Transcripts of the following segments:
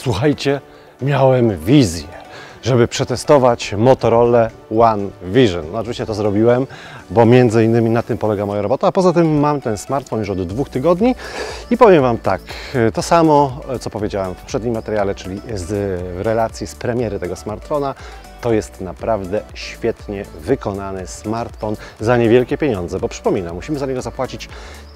Słuchajcie, miałem wizję, żeby przetestować Motorola One Vision. No, oczywiście to zrobiłem, bo między innymi na tym polega moja robota, a poza tym mam ten smartfon już od 2 tygodni i powiem Wam tak, to samo co powiedziałem w poprzednim materiale, czyli w relacji z premiery tego smartfona. To jest naprawdę świetnie wykonany smartfon za niewielkie pieniądze, bo przypominam, musimy za niego zapłacić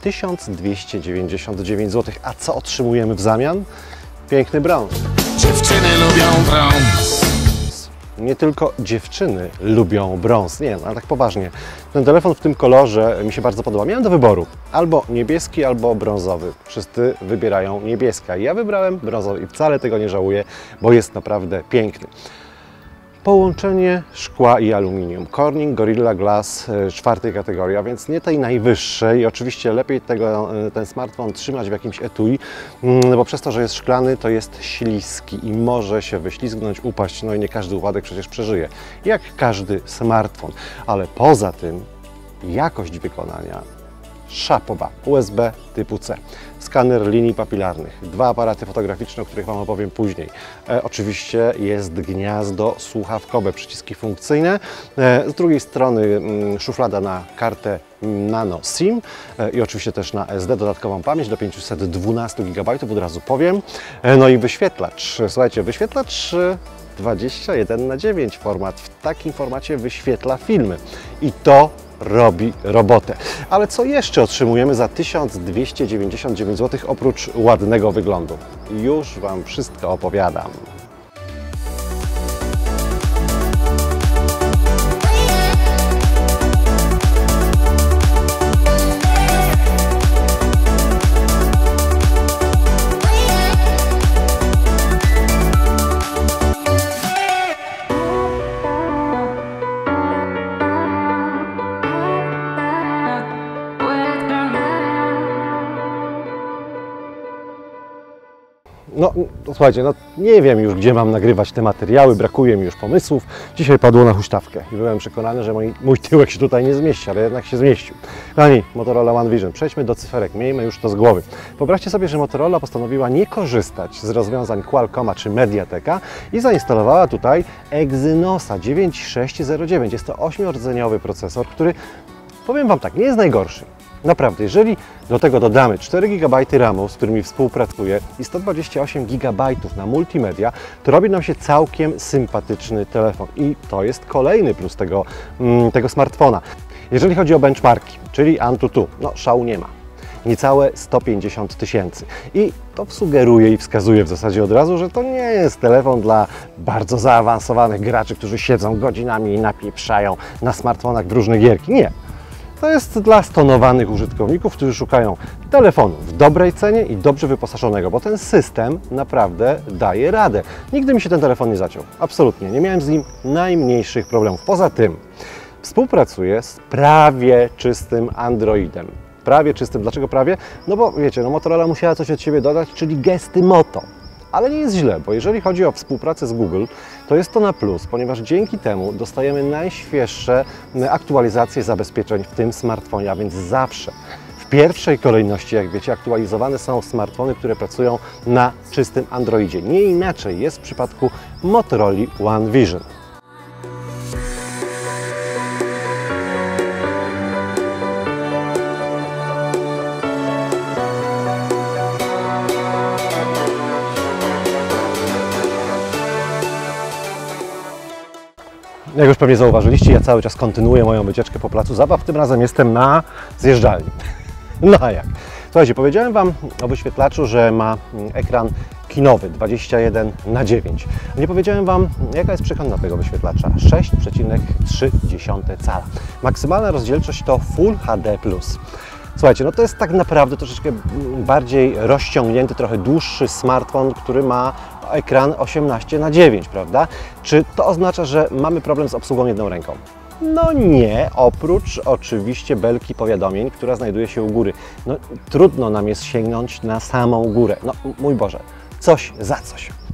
1299 zł, a co otrzymujemy w zamian? Piękny brąz. Dziewczyny lubią brąz. Nie tylko dziewczyny lubią brąz, nie, no, ale tak poważnie. Ten telefon w tym kolorze mi się bardzo podoba. Miałem do wyboru albo niebieski, albo brązowy. Wszyscy wybierają niebieski, a ja wybrałem brązowy i wcale tego nie żałuję, bo jest naprawdę piękny. Połączenie szkła i aluminium. Corning Gorilla Glass 4. kategorii, a więc nie tej najwyższej. Oczywiście lepiej ten smartfon trzymać w jakimś etui, bo przez to, że jest szklany, to jest śliski i może się wyślizgnąć, upaść. No i nie każdy upadek przecież przeżyje, jak każdy smartfon. Ale poza tym jakość wykonania szapoba. USB typu C. Skaner linii papilarnych. 2 aparaty fotograficzne, o których Wam opowiem później. Oczywiście jest gniazdo słuchawkowe, przyciski funkcyjne. Z drugiej strony szuflada na kartę nano SIM i oczywiście też na SD dodatkową pamięć do 512 GB, od razu powiem. No i wyświetlacz. Słuchajcie, wyświetlacz 21:9 format. W takim formacie wyświetla filmy i to robi robotę. Ale co jeszcze otrzymujemy za 1299 zł oprócz ładnego wyglądu? Już Wam wszystko opowiadam. No, słuchajcie, no nie wiem już, gdzie mam nagrywać te materiały, brakuje mi już pomysłów. Dzisiaj padło na huśtawkę i byłem przekonany, że mój tyłek się tutaj nie zmieści, ale jednak się zmieścił. Kochani, Motorola One Vision. Przejdźmy do cyferek, miejmy już to z głowy. Wyobraźcie sobie, że Motorola postanowiła nie korzystać z rozwiązań Qualcomma czy Mediateka i zainstalowała tutaj Exynosa 9609. Jest to 8-rdzeniowy procesor, który, powiem Wam tak, nie jest najgorszy. Naprawdę, jeżeli do tego dodamy 4 GB RAMu, z którymi współpracuję i 128 GB na multimedia, to robi nam się całkiem sympatyczny telefon. I to jest kolejny plus tego smartfona. Jeżeli chodzi o benchmarki, czyli Antutu, no szału nie ma. Niecałe 150 000. I to sugeruje i wskazuje w zasadzie od razu, że to nie jest telefon dla bardzo zaawansowanych graczy, którzy siedzą godzinami i napieprzają na smartfonach w różne gierki. Nie. To jest dla stonowanych użytkowników, którzy szukają telefonu w dobrej cenie i dobrze wyposażonego, bo ten system naprawdę daje radę. Nigdy mi się ten telefon nie zaciął. Absolutnie. Nie miałem z nim najmniejszych problemów. Poza tym współpracuję z prawie czystym Androidem. Prawie czystym. Dlaczego prawie? No bo wiecie, no Motorola musiała coś od siebie dodać, czyli gesty Moto. Ale nie jest źle, bo jeżeli chodzi o współpracę z Google, to jest to na plus, ponieważ dzięki temu dostajemy najświeższe aktualizacje zabezpieczeń w tym smartfonie, a więc zawsze w pierwszej kolejności, jak wiecie, aktualizowane są smartfony, które pracują na czystym Androidzie. Nie inaczej jest w przypadku Motorola One Vision. Jak już pewnie zauważyliście, ja cały czas kontynuuję moją wycieczkę po placu zabaw. Tym razem jestem na zjeżdżalni. No a jak? Słuchajcie, powiedziałem Wam o wyświetlaczu, że ma ekran kinowy 21:9. Nie powiedziałem Wam, jaka jest przekątna tego wyświetlacza. 6,3 cala. Maksymalna rozdzielczość to Full HD+. Słuchajcie, no to jest tak naprawdę troszeczkę bardziej rozciągnięty, trochę dłuższy smartfon, który ma ekran 18:9, prawda? Czy to oznacza, że mamy problem z obsługą jedną ręką? No nie, oprócz oczywiście belki powiadomień, która znajduje się u góry. No trudno nam jest sięgnąć na samą górę. No mój Boże, coś za coś.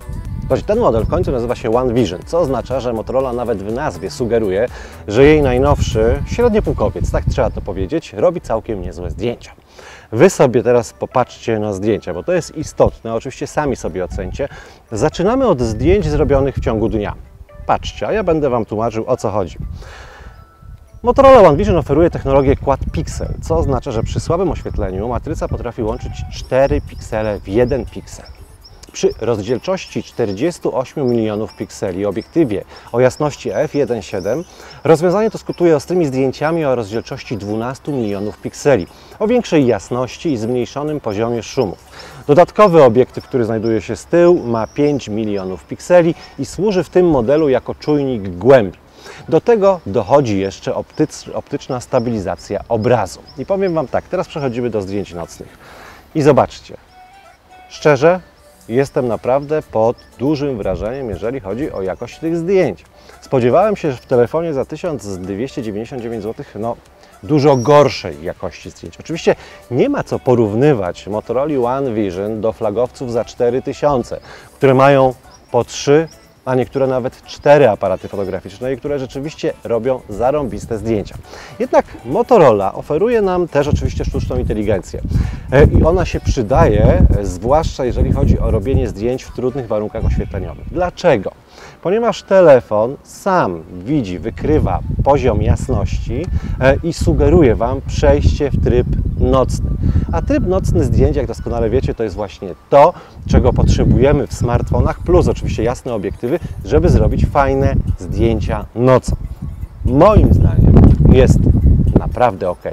Zobaczcie, ten model w końcu nazywa się One Vision, co oznacza, że Motorola nawet w nazwie sugeruje, że jej najnowszy średniopółkowiec, tak trzeba to powiedzieć, robi całkiem niezłe zdjęcia. Wy sobie teraz popatrzcie na zdjęcia, bo to jest istotne, oczywiście sami sobie ocencie. Zaczynamy od zdjęć zrobionych w ciągu dnia. Patrzcie, a ja będę Wam tłumaczył, o co chodzi. Motorola One Vision oferuje technologię Quad Pixel, co oznacza, że przy słabym oświetleniu matryca potrafi łączyć 4 piksele w 1 piksel. Przy rozdzielczości 48 milionów pikseli obiektywie o jasności f1.7 rozwiązanie to skutkuje ostrymi zdjęciami o rozdzielczości 12 milionów pikseli o większej jasności i zmniejszonym poziomie szumów. Dodatkowy obiektyw, który znajduje się z tyłu, ma 5 milionów pikseli i służy w tym modelu jako czujnik głębi. Do tego dochodzi jeszcze optyczna stabilizacja obrazu. I powiem Wam tak, teraz przechodzimy do zdjęć nocnych. I zobaczcie, szczerze, jestem naprawdę pod dużym wrażeniem, jeżeli chodzi o jakość tych zdjęć. Spodziewałem się, że w telefonie za 1299 zł dużo gorszej jakości zdjęć. Oczywiście nie ma co porównywać Motorola One Vision do flagowców za 4000, które mają po 3, a niektóre nawet 4 aparaty fotograficzne i które rzeczywiście robią zarąbiste zdjęcia. Jednak Motorola oferuje nam też oczywiście sztuczną inteligencję i ona się przydaje, zwłaszcza jeżeli chodzi o robienie zdjęć w trudnych warunkach oświetleniowych. Dlaczego? Ponieważ telefon sam widzi, wykrywa poziom jasności i sugeruje Wam przejście w tryb nocny. A tryb nocny zdjęć, jak doskonale wiecie, to jest właśnie to, czego potrzebujemy w smartfonach, plus oczywiście jasne obiektywy, żeby zrobić fajne zdjęcia nocą. Moim zdaniem jest naprawdę ok.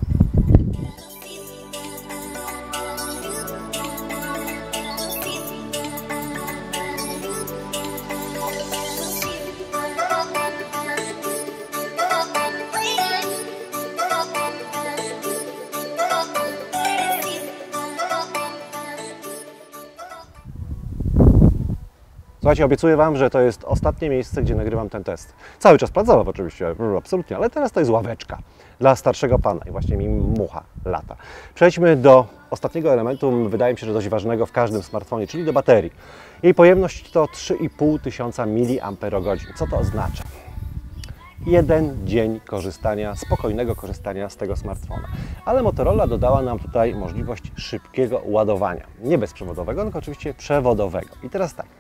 Słuchajcie, obiecuję Wam, że to jest ostatnie miejsce, gdzie nagrywam ten test. Cały czas plac zabaw oczywiście, absolutnie, ale teraz to jest ławeczka dla starszego pana i właśnie mi mucha lata. Przejdźmy do ostatniego elementu, wydaje mi się, że dość ważnego w każdym smartfonie, czyli do baterii. Jej pojemność to 3500 mAh. Co to oznacza? Jeden dzień korzystania, spokojnego korzystania z tego smartfona. Ale Motorola dodała nam tutaj możliwość szybkiego ładowania. Nie bezprzewodowego, tylko oczywiście przewodowego. I teraz tak.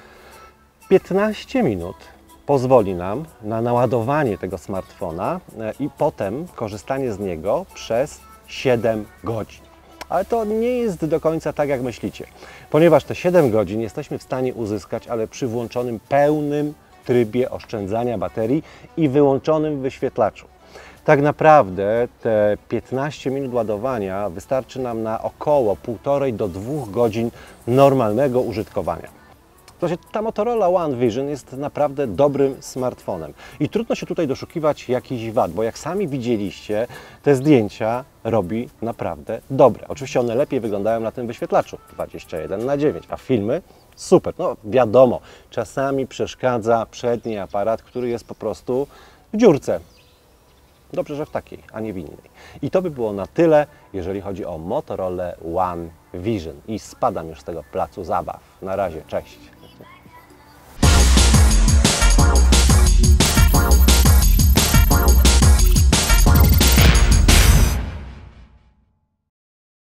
15 minut pozwoli nam na naładowanie tego smartfona i potem korzystanie z niego przez 7 godzin. Ale to nie jest do końca tak, jak myślicie, ponieważ te 7 godzin jesteśmy w stanie uzyskać, ale przy włączonym pełnym trybie oszczędzania baterii i wyłączonym wyświetlaczu. Tak naprawdę te 15 minut ładowania wystarczy nam na około 1,5 do 2 godzin normalnego użytkowania. Ta Motorola One Vision jest naprawdę dobrym smartfonem i trudno się tutaj doszukiwać jakichś wad, bo jak sami widzieliście, te zdjęcia robi naprawdę dobre. Oczywiście one lepiej wyglądają na tym wyświetlaczu 21:9, a filmy super. No wiadomo, czasami przeszkadza przedni aparat, który jest po prostu w dziurce. Dobrze, że w takiej, a nie w innej. I to by było na tyle, jeżeli chodzi o Motorola One Vision. I spadam już z tego placu zabaw. Na razie, cześć.